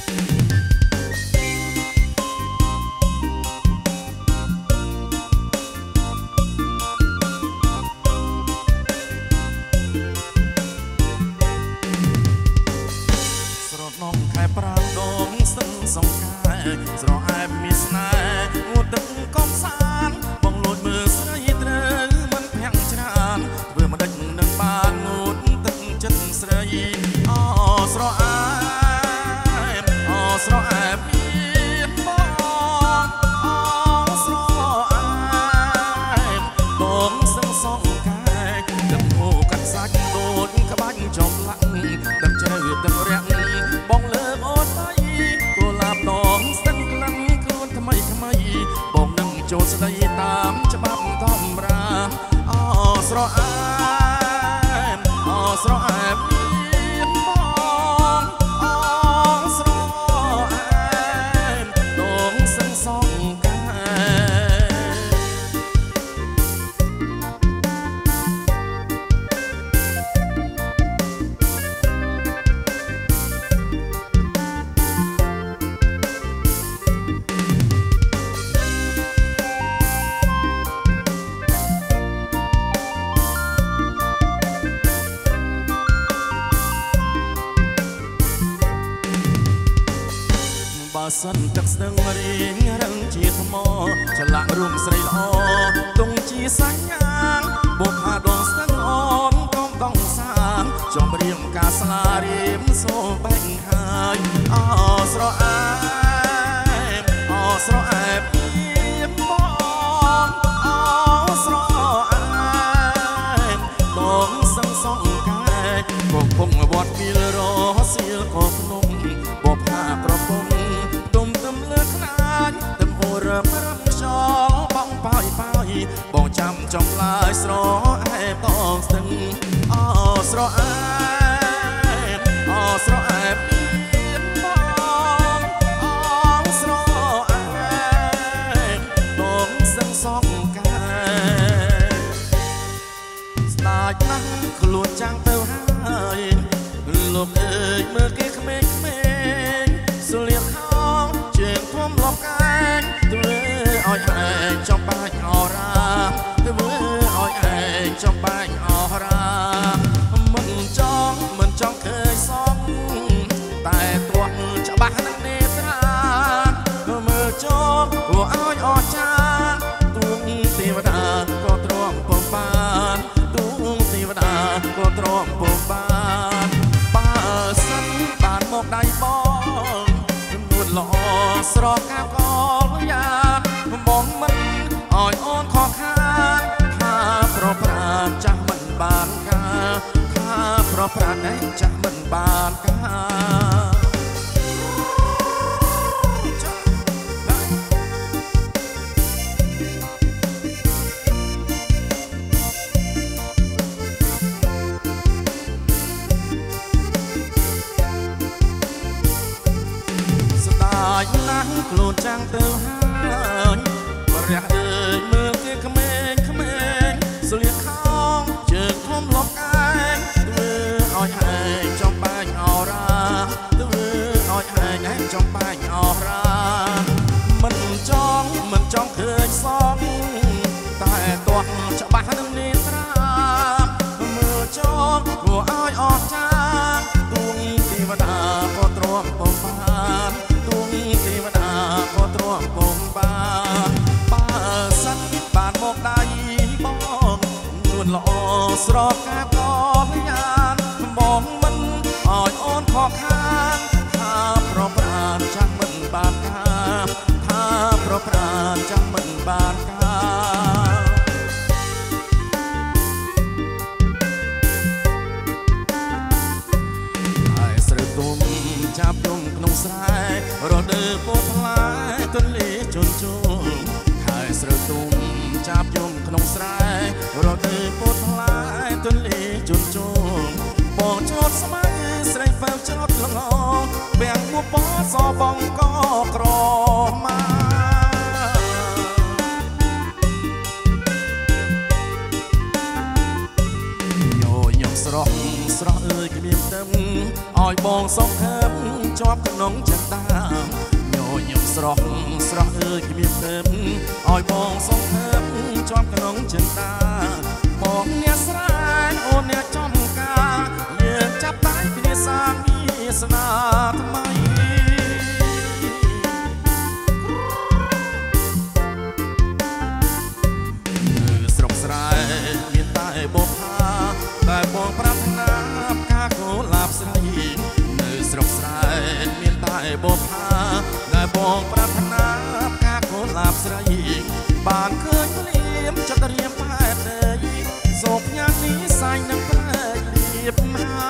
សិនទឹកស្ទឹងរៀងរឹងជាថ្មឆ្លាក់រូបស្រីល្អទងជាសញ្ញាបុកហាដងស្ទឹងអូនកុំកងសាងចំរៀងការស្លារៀមសូបែកហើយអស្រអែបអស្រអែបបងអស្រអែបដងស្ទឹងសងកាយកំពុងវត្តពីលរសៀលក៏ភ្នំបបហាប្រពងរឹមខ្យល់បងប៉ោយប៉ោយបងចាំចំឡាយស្រអែបតងស្ទឹងអស្រអែបអស្រអែបមានបងអស្រអែបបងស្ទឹងសងកាយស្ដាយណាស់ខ្លួនចាំងទៅហើយលោកអើយមើលគេក្មេងៗស្លៀកខោជើងធំលបកាយធ្វើឲ្យឯងចំបាច់អរាធ្វើឲ្យឯងចំបាច់អរាមិនចង់ឃើញសងតែទាស់ច្បាស់នឹងនេត្រាមើលចង់ព្រោះឲ្យអស្ចារ្យទួងទេវតាក៏ទ្រាំពំបានទួងទេវតាក៏ទ្រាំពំបានបើសិនបានមកដៃបងនួនល្អស្រកកាបកលយ៉ាងបងមិនឲ្យអូនខកខានថាប្រប្រានចាស់មិនបានការថាប្រប្រានឯងចាស់មិនបានការស្ដាយណាស់ខ្លួនចាំងទៅហើយព្រះអើយមើលគេក្មេងស្លៀកខោជើងធំលបឯងធ្វើឲ្យឯងចំបាច់អរាធ្វើឲ្យឯងចំបាច់អរាមិនចង់ឃើញសងតែទាស់ច្បាស់នឹងនេត្រាមើលចង់គួរឲ្យអស្ចារ្យទួងទេវតាក៏ទ្រាំពំបានទួងទេវតាក៏ទ្រាំពំបានបានមកដៃបងនួនល្អស្រកកាបកលយ៉ាងបងមិនឲ្យអូនខកខានថាប្រប្រានចាំមិនបានការថាប្រប្រានចាំមិនបានការហើយស្រូវទុំចាប់យំក្នុងស្រែរដូវពោតផ្លែទន្លេជន់ជុំហើយស្រូវទុំចាប់យំក្នុងស្រែរដូវពោតផ្លែទន្លេជន់ជុំបងចោតស្មៃស្រីផៅចោតល្ងបែងមួបសបងកក្រម៉ាយោញ៉ាំស្រស់អើយគ្មានទឹមឲ្យបងសងខឹមជាប់ក្នុងចិត្តតាញញឹមស្រស់ស្រស់អើយគ្មានទៅឲ្យបងសងខើបជាប់ក្នុងចិត្តតាបងអ្នកស្រែកអូនអ្នកចំការយើងចាប់ដៃគ្នាសាមីស្នាថ្មីស្រុកស្រែមានតែបុប្ផាតែបងប្រាថ្នាផ្កាកុលាបស្រីនៅស្រុកស្រែមានតែបុប្ផាតែបងប្រាថ្នាផ្កាកុលាបស្រីបានឃើញភ្លៀមចិត្តរៀមផែតសូកញ៉ាំនេះសាយនឹងប្រែលៀបហា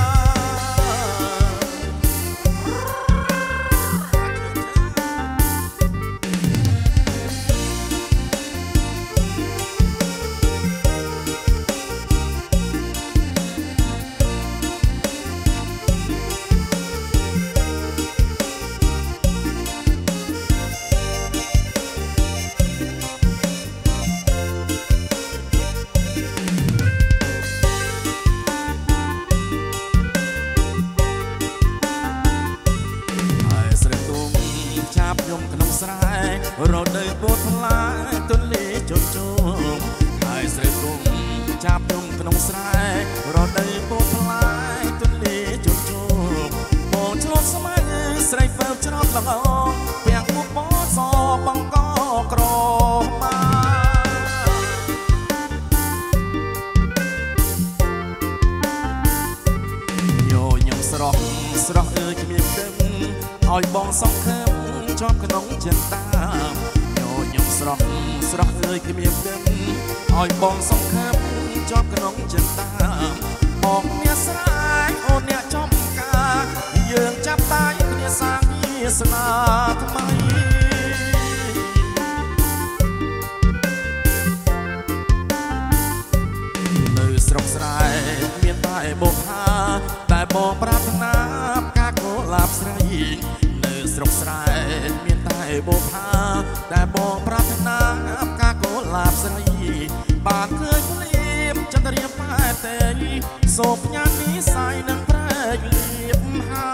ក្នុងស្រែរដូវពោតផ្លែទន្លេជោគជងហើយស្រីគុំចាប់យំក្នុងស្រែរដូវពោតផ្លែទន្លេជោគជងបងឆ្លងស្មៅស្រីបើច្រត់ល្អពាំងមុខបសបង្កក្របាញញឹមស្រស់ស្រស់អើយគ្មានដឹងឲ្យបងសងខើជាប់ក្នុងចិត្តតាញញឹមស្រស់ស្រស់អើយគ្មានដឹងឲ្យបងសង្ឃឹមជាប់ក្នុងចិត្តតាបងអ្នកស្រែកអូនអ្នកចំការយើងចាប់ដៃគ្នាសាមីស្នាថ្មីនៅស្រុកស្រែមានតែបុប្ផាតែបងប្រាថ្នាផ្កាកុលាបស្រីស្រុកស្រែមានតែបុប្ផាតែបងប្រាថ្នាផ្កាកុលាបស្រីបានឃើញភ្លៀមចិត្តរៀបផែតែសូកញ៉ាំនេះសាយនឹងប្រែកលៀបហា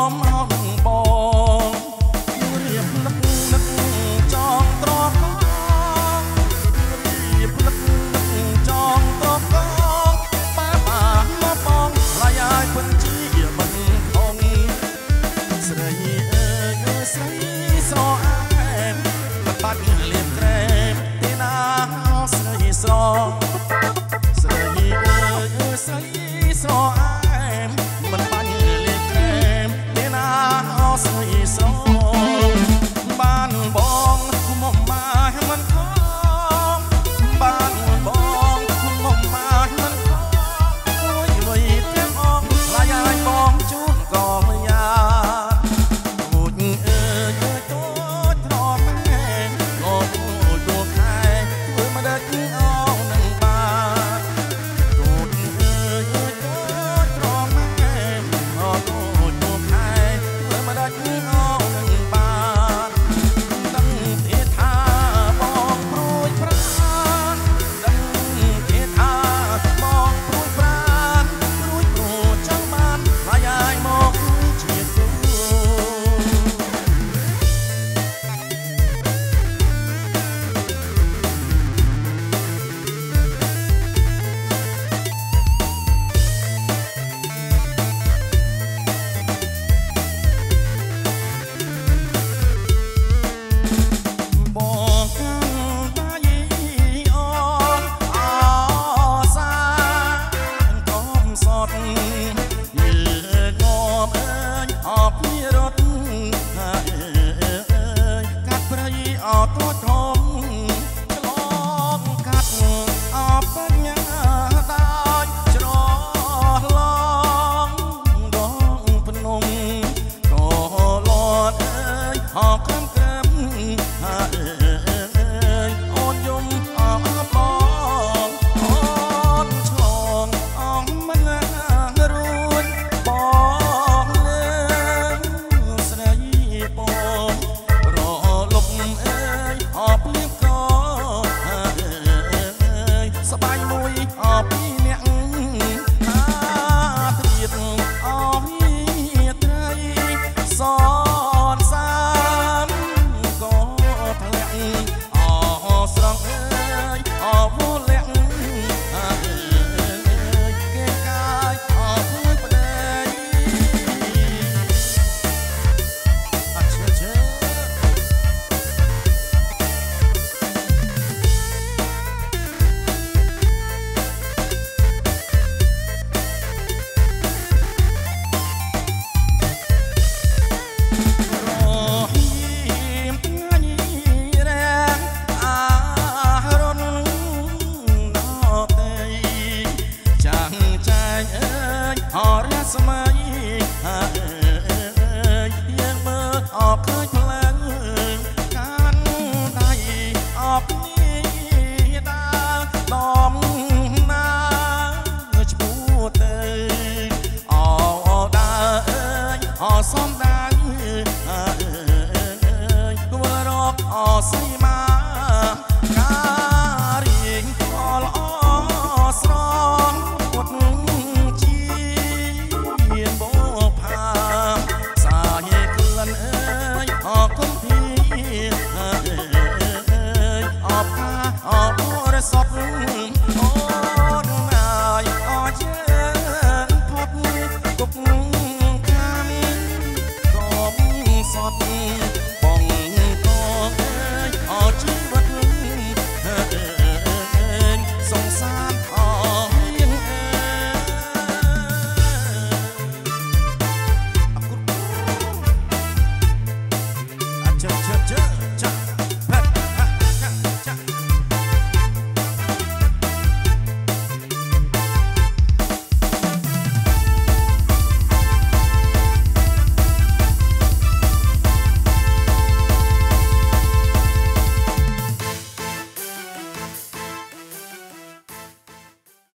មមកនឹងបងរៀបនឹកនឹកចងត្រកករៀបនឹកនឹកចងត្រកកបាមកបងឡាយឲ្យពិនជាមិនខំស្រីអើយស្រីស្រអែមបាត់លៀមក្រែមទីណាស្រីស្រស្រីអើយស្រីស្រអែមមិនបាញ់លៀមក្រែមទីណាស្រីស្របានបងមកមកមិនខំបានបងមកមកមិនខំអើយវ័យទាំងអងឡាយឲ្យបងជូនក៏យ៉ាអូចអើយតូចត្រមែក៏ទូខែធ្វើមកដឹកអងនឹងបានទូចអើយតូចត្រមែក៏ទូខែធ្វើមកដឹកអងនឹងបានដឹងទេថាបងព្រួយប្រានដឹងទេថាបងព្រួយប្រានព្រួយព្រោះចង់បានឡាយឲ្យមកជាគូបងកាន់ដៃអូនអសាកុំសត់យឺងំអើយអបពីរត់អើយកាត់ព្រៃអត់ទូធំឆ្លងកាត់អបបញ្ញាដោយច្រឡងដងភ្នំក៏លត់អើយអបកំក្រឹមអើយអូនយំអបបងអូនឆ្លងអងមិនរួចបងលើស្រីបងរលប់អើយអបលៀបក៏អើយសបាយមួយអបពីអ្នកតាទៀតអបត្រីសនសានក៏ធ្លាក់អស្រងអើយអវលាក់អើយគេកាយអពួយប្តីអឈើឈើរហៀមថ្ងៃរាំងអារនដល់ទេចាំងចែងអើយអរស្មៃអើយយើងមើលអបឃើញផ្លូវកាន់ដៃអបនេះដើរដំណើរឈ្មោះទៅអដើរអើយអសំដៅអើយគួររកអសីមាការរៀងល្អស្រងពុតជាបោផាសាយក្លិនអើយអគុំធីអើយអបខាអបរសតអូនណាយអយើងផុតគប់កម្មកុំសត់